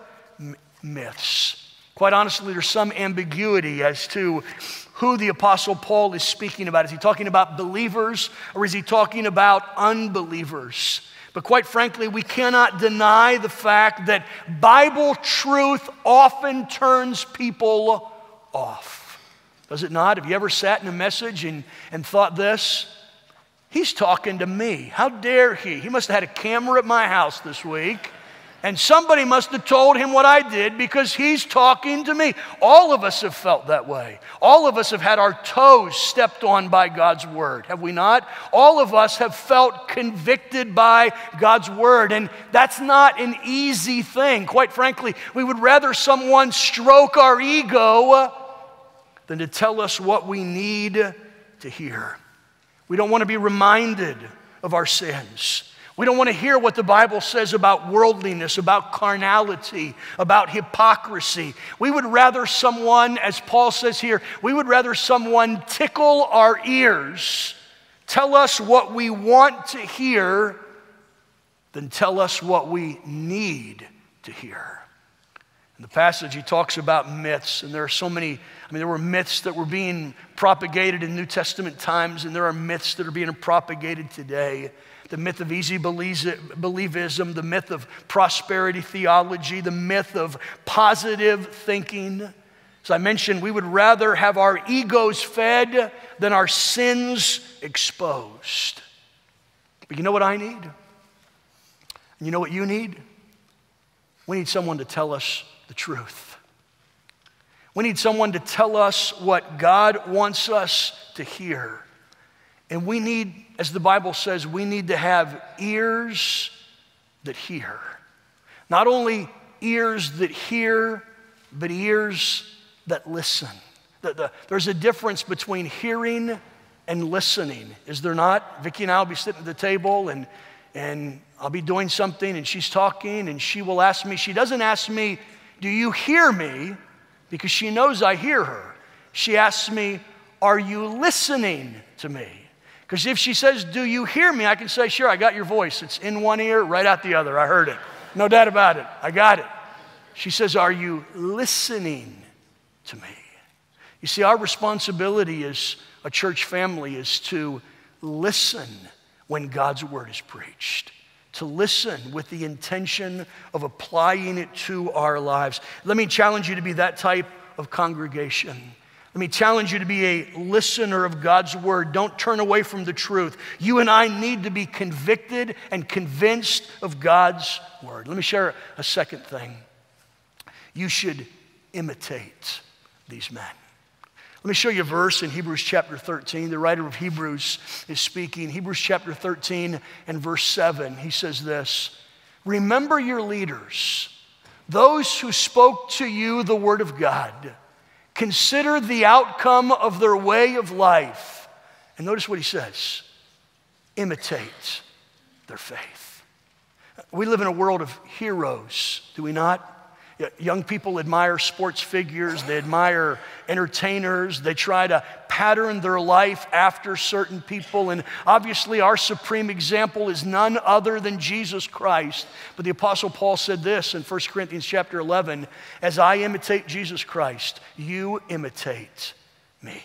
myths. Quite honestly, there's some ambiguity as to who the Apostle Paul is speaking about. Is he talking about believers, or is he talking about unbelievers? But quite frankly, we cannot deny the fact that Bible truth often turns people off. Does it not? Have you ever sat in a message and, and thought this? He's talking to me. How dare he? He must have had a camera at my house this week, and somebody must have told him what I did because he's talking to me. All of us have felt that way. All of us have had our toes stepped on by God's word, have we not? All of us have felt convicted by God's word, and that's not an easy thing. Quite frankly, we would rather someone stroke our ego than to tell us what we need to hear. We don't want to be reminded of our sins. We don't want to hear what the Bible says about worldliness, about carnality, about hypocrisy. We would rather someone, as Paul says here, we would rather someone tickle our ears, tell us what we want to hear, than tell us what we need to hear. In the passage, he talks about myths, and there are so many. I mean, there were myths that were being propagated in New Testament times, and there are myths that are being propagated today. The myth of easy believism, the myth of prosperity theology, the myth of positive thinking. As I mentioned, we would rather have our egos fed than our sins exposed. But you know what I need? And you know what you need? We need someone to tell us the truth. We need someone to tell us what God wants us to hear. And we need, as the Bible says, we need to have ears that hear. Not only ears that hear, but ears that listen. The, the, there's a difference between hearing and listening, is there not? Vicki and I will be sitting at the table, and, and I'll be doing something, and she's talking, and she will ask me, she doesn't ask me, do you hear me? Because she knows I hear her. She asks me, are you listening to me? Because if she says, do you hear me? I can say, sure, I got your voice. It's in one ear, right out the other. I heard it. No doubt about it. I got it. She says, are you listening to me? You see, our responsibility as a church family is to listen when God's word is preached. To listen with the intention of applying it to our lives. Let me challenge you to be that type of congregation. Let me challenge you to be a listener of God's word. Don't turn away from the truth. You and I need to be convicted and convinced of God's word. Let me share a second thing. You should imitate these men. Let me show you a verse in Hebrews chapter thirteen. The writer of Hebrews is speaking. Hebrews chapter thirteen and verse seven. He says this, remember your leaders, those who spoke to you the word of God. Consider the outcome of their way of life. And notice what he says. Imitate their faith. We live in a world of heroes, do we not? Young people admire sports figures. They admire entertainers. They try to pattern their life after certain people. And obviously our supreme example is none other than Jesus Christ. But the Apostle Paul said this in First Corinthians chapter eleven, as I imitate Jesus Christ, you imitate me.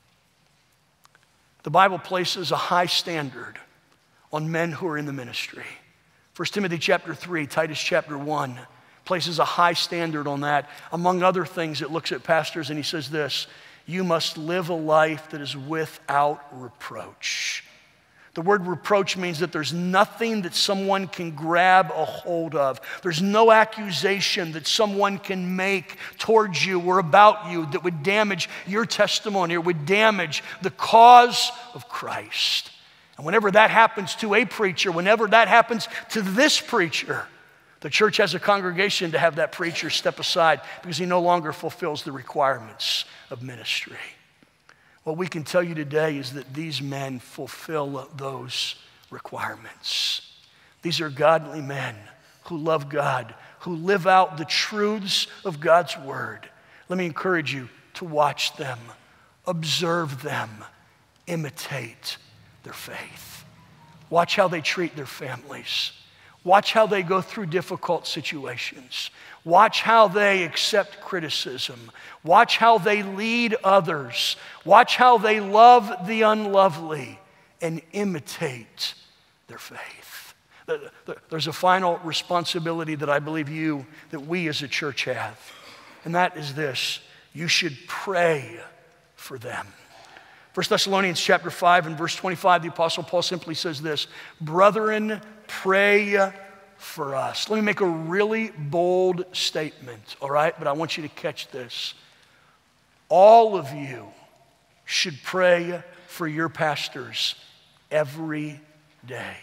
The Bible places a high standard on men who are in the ministry. First Timothy chapter three, Titus chapter one, places a high standard on that. Among other things, it looks at pastors and he says this, you must live a life that is without reproach. The word reproach means that there's nothing that someone can grab a hold of. There's no accusation that someone can make towards you or about you that would damage your testimony or would damage the cause of Christ. And whenever that happens to a preacher, whenever that happens to this preacher, the church has a congregation to have that preacher step aside because he no longer fulfills the requirements of ministry. What we can tell you today is that these men fulfill those requirements. These are godly men who love God, who live out the truths of God's word. Let me encourage you to watch them, observe them, imitate their faith. Watch how they treat their families. Watch how they go through difficult situations. Watch how they accept criticism. Watch how they lead others. Watch how they love the unlovely and imitate their faith. There's a final responsibility that I believe you, that we as a church have, and that is this. You should pray for them. First Thessalonians chapter five and verse twenty-five, the Apostle Paul simply says this, brethren, pray for us. Let me make a really bold statement, all right? But I want you to catch this. All of you should pray for your pastors every day.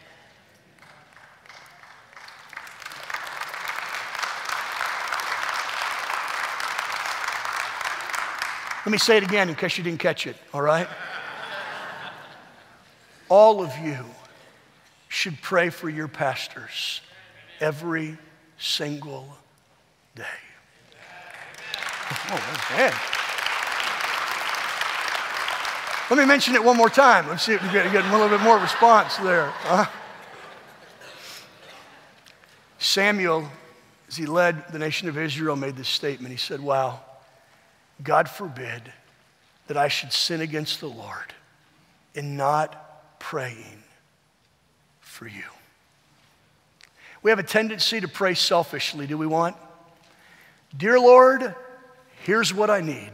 Let me say it again in case you didn't catch it, all right? All of you should pray for your pastors every single day. Oh, man. Let me mention it one more time. Let's see if we get, get a little bit more response there. Uh, Samuel, as he led the nation of Israel, made this statement. He said, wow, God forbid that I should sin against the Lord in not praying for you. We have a tendency to pray selfishly, do we want? Dear Lord, here's what I need.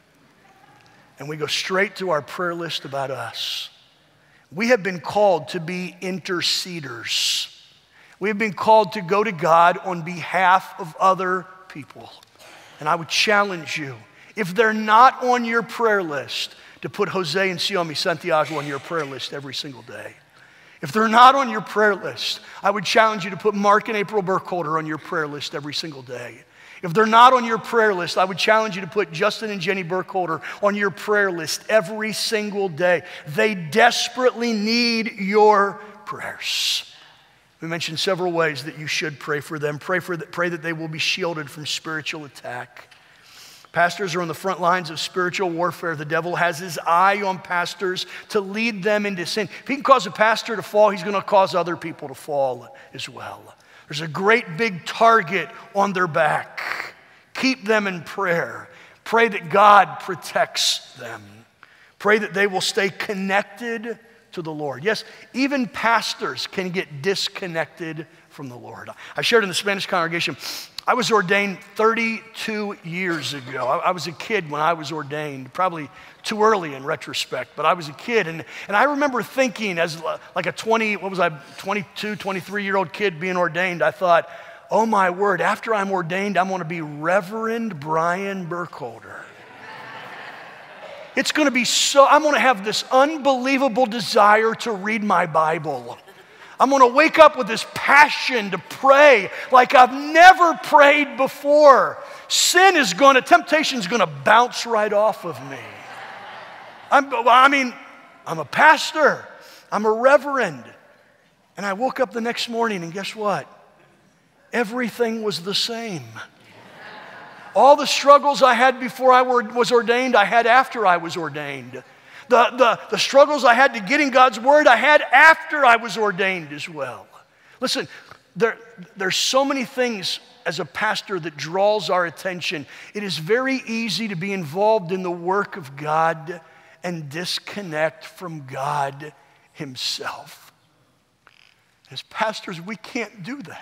And we go straight to our prayer list about us. We have been called to be interceders. We have been called to go to God on behalf of other people. And I would challenge you, if they're not on your prayer list, to put Jose and Xiaomi Santiago on your prayer list every single day. If they're not on your prayer list, I would challenge you to put Mark and April Burkholder on your prayer list every single day. If they're not on your prayer list, I would challenge you to put Justin and Jenny Burkholder on your prayer list every single day. They desperately need your prayers. We mentioned several ways that you should pray for them. Pray, for the, pray that they will be shielded from spiritual attack. Pastors are on the front lines of spiritual warfare. The devil has his eye on pastors to lead them into sin. If he can cause a pastor to fall, he's going to cause other people to fall as well. There's a great big target on their back. Keep them in prayer. Pray that God protects them. Pray that they will stay connected to the Lord. Yes, even pastors can get disconnected from the Lord. I shared in the Spanish congregation, I was ordained thirty-two years ago. I, I was a kid when I was ordained, probably too early in retrospect, but I was a kid. And, and I remember thinking as like a twenty, what was I, twenty-two, twenty-three-year-old kid being ordained, I thought, oh my word, after I'm ordained, I'm going to be Reverend Brian Burkholder. It's going to be so, I'm going to have this unbelievable desire to read my Bible. I'm going to wake up with this passion to pray like I've never prayed before. Sin is going to, temptation is going to bounce right off of me. I'm, I mean, I'm a pastor. I'm a reverend. And I woke up the next morning and guess what? Everything was the same. All the struggles I had before I was ordained, I had after I was ordained. The, the, the struggles I had to get in God's word, I had after I was ordained as well. Listen, there, there's so many things as a pastor that draws our attention. It is very easy to be involved in the work of God and disconnect from God himself. As pastors, we can't do that.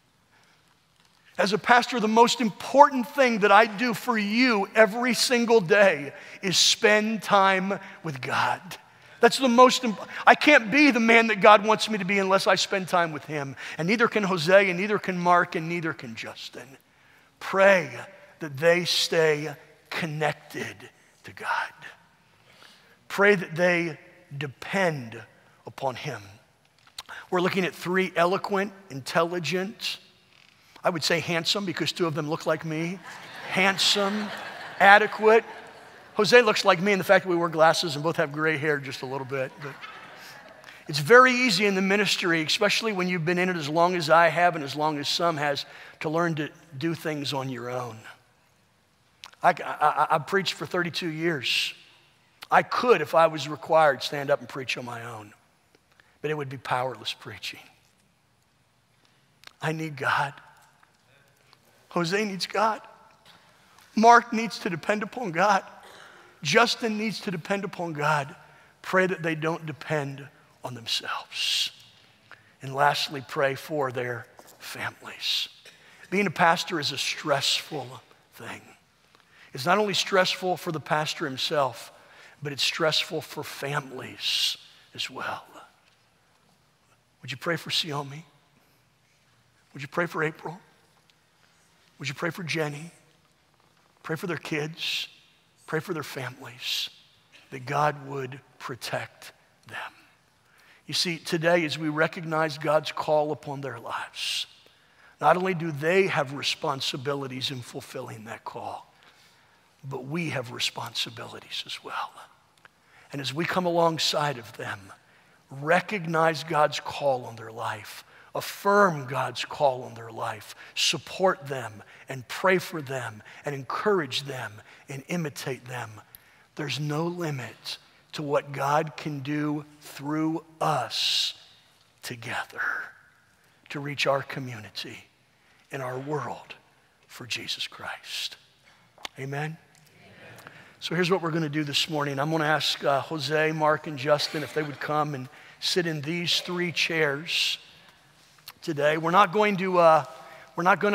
As a pastor, the most important thing that I do for you every single day is spend time with God. That's the most important. I can't be the man that God wants me to be unless I spend time with him. And neither can Jose, and neither can Mark, and neither can Justin. Pray that they stay connected to God. Pray that they depend upon him. We're looking at three: eloquent, intelligent, I would say handsome because two of them look like me. Handsome, adequate. Jose looks like me in the fact that we wear glasses and both have gray hair just a little bit. But it's very easy in the ministry, especially when you've been in it as long as I have and as long as some has, to learn to do things on your own. I, I, I've preached for thirty-two years. I could, if I was required, stand up and preach on my own. But it would be powerless preaching. I need God. Jose needs God. Mark needs to depend upon God. Justin needs to depend upon God. Pray that they don't depend on themselves. And lastly, pray for their families. Being a pastor is a stressful thing. It's not only stressful for the pastor himself, but it's stressful for families as well. Would you pray for Xiaomi? Would you pray for April? Would you pray for Jenny? Pray for their kids. Pray for their families. That God would protect them. You see, today as we recognize God's call upon their lives, not only do they have responsibilities in fulfilling that call, but we have responsibilities as well. And as we come alongside of them, recognize God's call on their life, affirm God's call on their life, support them and pray for them and encourage them and imitate them. There's no limit to what God can do through us together to reach our community and our world for Jesus Christ. Amen? Amen. So here's what we're going to do this morning. I'm going to ask uh, Jose, Mark, and Justin if they would come and sit in these three chairs today. We're not going to, uh, we're not going to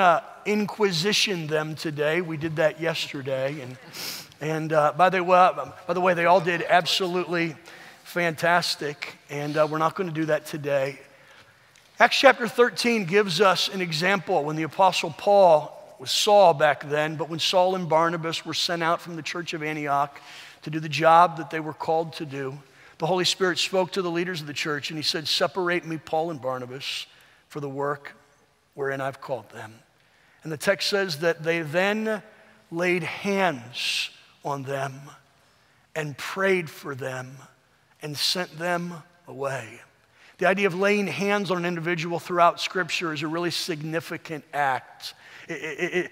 inquisition them today. We did that yesterday. And, and uh, by, the way, by the way, they all did absolutely fantastic. And uh, we're not going to do that today. Acts chapter thirteen gives us an example when the Apostle Paul was Saul back then, but when Saul and Barnabas were sent out from the church of Antioch to do the job that they were called to do, the Holy Spirit spoke to the leaders of the church and he said, separate me, Paul and Barnabas, for the work wherein I've called them. And the text says that they then laid hands on them and prayed for them and sent them away. The idea of laying hands on an individual throughout Scripture is a really significant act. It, it, it,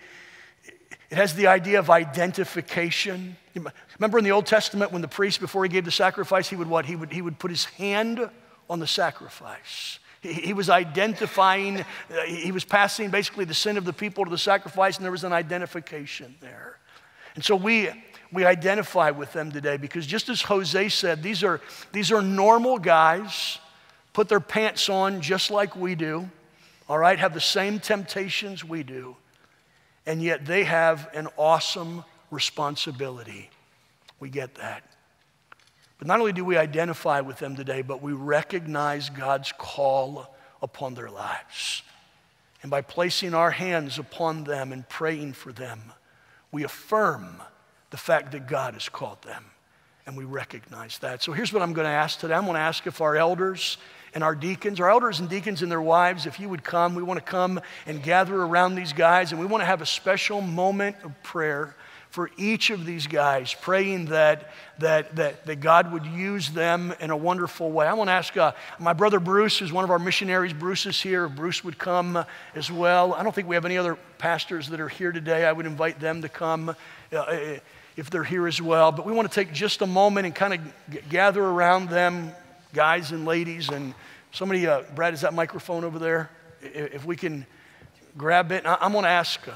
it has the idea of identification. Remember in the Old Testament when the priest, before he gave the sacrifice, he would what? He would, he would put his hand on the sacrifice. He, he was identifying, uh, he was passing basically the sin of the people to the sacrifice, and there was an identification there. And so we, we identify with them today because just as Jose said, these are, these are normal guys, put their pants on just like we do, all right, have the same temptations we do, and yet they have an awesome responsibility. We get that. But not only do we identify with them today, but we recognize God's call upon their lives. And by placing our hands upon them and praying for them, we affirm the fact that God has called them, and we recognize that. So here's what I'm going to ask today. I'm going to ask if our elders and our deacons, our elders and deacons and their wives, if you would come, we want to come and gather around these guys, and we want to have a special moment of prayer for each of these guys, praying that, that, that, that God would use them in a wonderful way. I want to ask uh, my brother Bruce, who's one of our missionaries. Bruce is here. If Bruce would come as well. I don't think we have any other pastors that are here today. I would invite them to come uh, if they're here as well. But we want to take just a moment and kind of g- gather around them, guys and ladies. And somebody, uh, Brad, is that microphone over there? If we can grab it. I'm going to ask... Uh,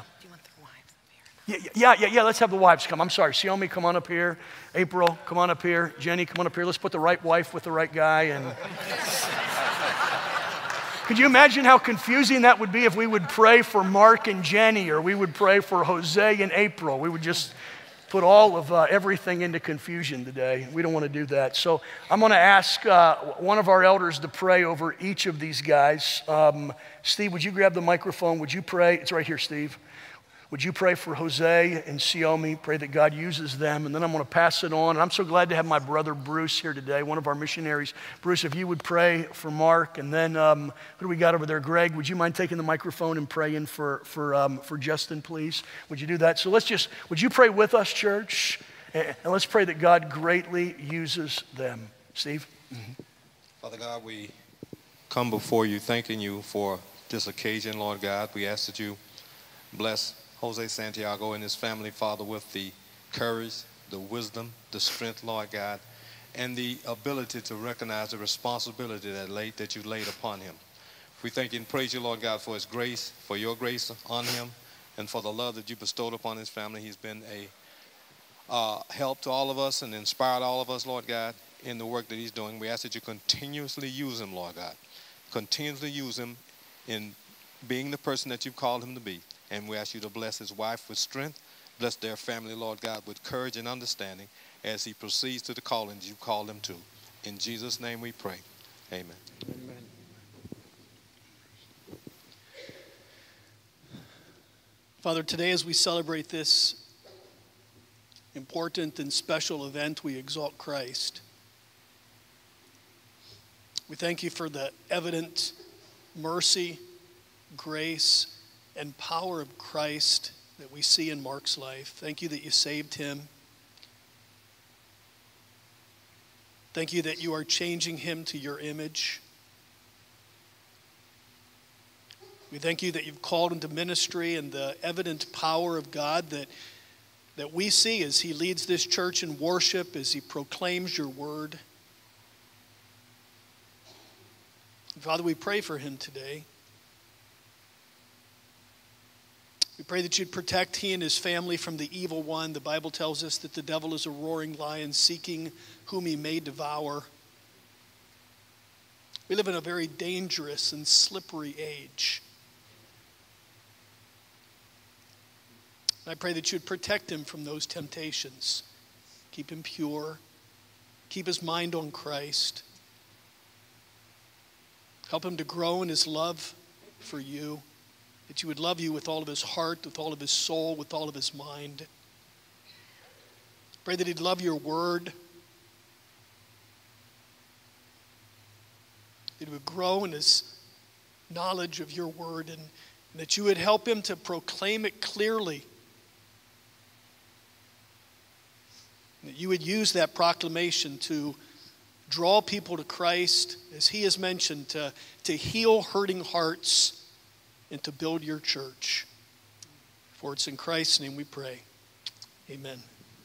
Yeah, yeah, yeah, yeah, let's have the wives come. I'm sorry. Xiaomi, come on up here. April, come on up here. Jenny, come on up here. Let's put the right wife with the right guy. And could you imagine how confusing that would be if we would pray for Mark and Jenny, or we would pray for Jose and April? We would just put all of uh, everything into confusion today. We don't want to do that. So I'm going to ask uh, one of our elders to pray over each of these guys. Um, Steve, would you grab the microphone? Would you pray? It's right here, Steve. Would you pray for Jose and Xiaomi? Pray that God uses them. And then I'm going to pass it on. And I'm so glad to have my brother Bruce here today, one of our missionaries. Bruce, if you would pray for Mark. And then um, who do we got over there? Greg, would you mind taking the microphone and praying for, for, um, for Justin, please? Would you do that? So let's just, would you pray with us, church? And, and let's pray that God greatly uses them. Steve? Mm-hmm. Father God, we come before you thanking you for this occasion, Lord God. We ask that you bless Jose Santiago and his family, Father, with the courage, the wisdom, the strength, Lord God, and the ability to recognize the responsibility that, laid, that you laid upon him. We thank you and praise you, Lord God, for his grace, for your grace on him, and for the love that you bestowed upon his family. He's been a uh, help to all of us and inspired all of us, Lord God, in the work that he's doing. We ask that you continuously use him, Lord God. Continuously use him in being the person that you've called him to be. And we ask you to bless his wife with strength, bless their family, Lord God, with courage and understanding as he proceeds to the calling you called him to. In Jesus' name we pray. Amen. Amen. Father, today as we celebrate this important and special event, we exalt Christ. We thank you for the evident mercy, grace, and power of Christ that we see in Mark's life. Thank you that you saved him. Thank you that you are changing him to your image. We thank you that you've called him to ministry, and the evident power of God that, that we see as he leads this church in worship, as he proclaims your word. Father, we pray for him today. We pray that you'd protect he and his family from the evil one. The Bible tells us that the devil is a roaring lion seeking whom he may devour. We live in a very dangerous and slippery age. I pray that you'd protect him from those temptations. Keep him pure. Keep his mind on Christ. Help him to grow in his love for you. That you would love you with all of his heart, with all of his soul, with all of his mind. Pray that he'd love your word. That he would grow in his knowledge of your word, and, and that you would help him to proclaim it clearly. And that you would use that proclamation to draw people to Christ, as he has mentioned, to, to heal hurting hearts and to build your church. For it's in Christ's name we pray. Amen.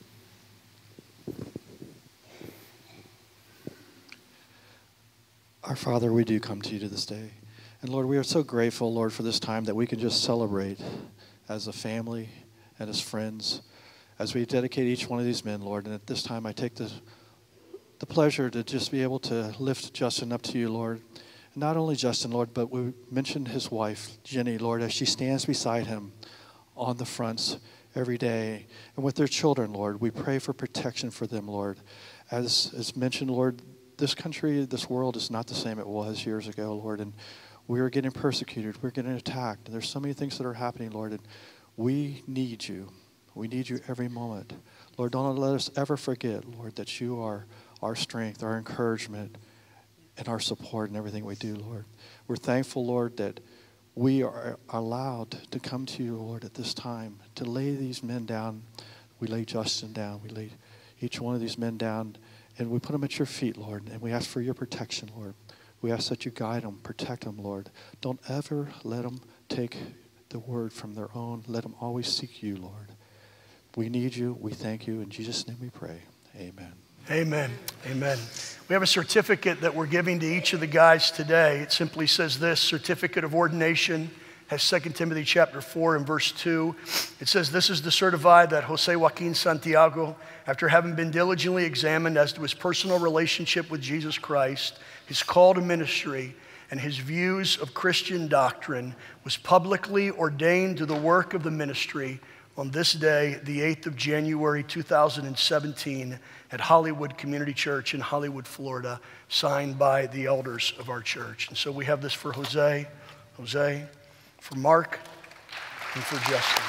Our Father, we do come to you to this day. And Lord, we are so grateful, Lord, for this time that we can just celebrate as a family and as friends, as we dedicate each one of these men, Lord. And at this time, I take the, the pleasure to just be able to lift Justin up to you, Lord. And not only Justin, Lord, but we mentioned his wife, Jenny, Lord, as she stands beside him on the fronts every day. And with their children, Lord, we pray for protection for them, Lord. As, as mentioned, Lord, this country, this world is not the same it was years ago, Lord. And we are getting persecuted. We're getting attacked. And there's so many things that are happening, Lord. And we need you. We need you every moment. Lord, don't let us ever forget, Lord, that you are our strength, our encouragement, and our support in everything we do, Lord. We're thankful, Lord, that we are allowed to come to you, Lord, at this time, to lay these men down. We lay Justin down. We lay each one of these men down, and we put them at your feet, Lord, and we ask for your protection, Lord. We ask that you guide them, protect them, Lord. Don't ever let them take the word from their own. Let them always seek you, Lord. We need you. We thank you. In Jesus' name we pray. Amen. Amen. Amen. We have a certificate that we're giving to each of the guys today. It simply says this: Certificate of Ordination. Has Second Timothy chapter four and verse two. It says, this is to certify that Jose Joaquin Santiago, after having been diligently examined as to his personal relationship with Jesus Christ, his call to ministry, and his views of Christian doctrine, was publicly ordained to the work of the ministry on this day, the eighth of January, two thousand seventeen, at Hollywood Community Church in Hollywood, Florida, signed by the elders of our church. And so we have this for Jose, Jose, for Mark, and for Justin.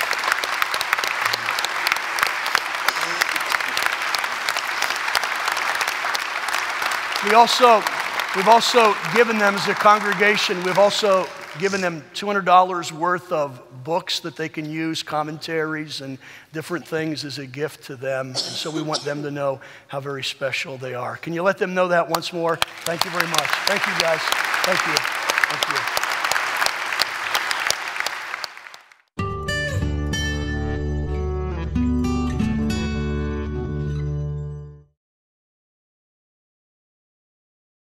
We also, we've also given them as a congregation, we've also given them two hundred dollars worth of books that they can use, commentaries and different things as a gift to them. And so we want them to know how very special they are. Can you let them know that once more? Thank you very much. Thank you, guys. Thank you.